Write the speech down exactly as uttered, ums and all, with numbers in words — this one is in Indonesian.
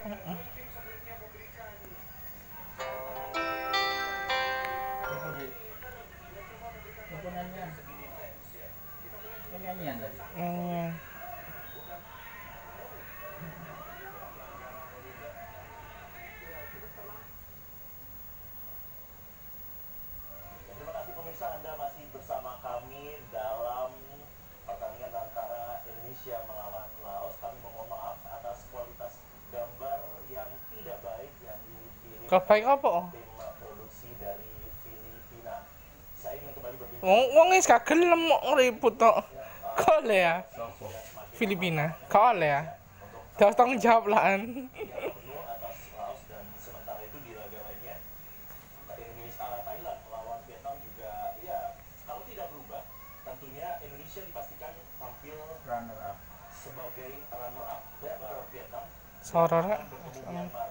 Nyanyian tadi. Nyanyian. Terima kasih pemirsa, Anda masih bersama kami dalam pertandingan antara Indonesia melawan Laos. Kami mohon maaf atas kualitas gambar yang tidak baik yang dikirim Gak baik apa? tim produksi dari Filipina. Saya ingin kembali berbincang. Wong wong wis gak gelem kok ngribut tok. Kole ya. Filipina. Kole ya. Terus tanggung jawab lah an. Penuh atas Laos, dan sementara itu di laga lainnya Indonesia Thailand melawan Vietnam juga ya kalau tidak berubah tentunya Indonesia dipastikan tampil Runner up. sebagai runner up ya, Vietnam Soror. bertemu Myanmar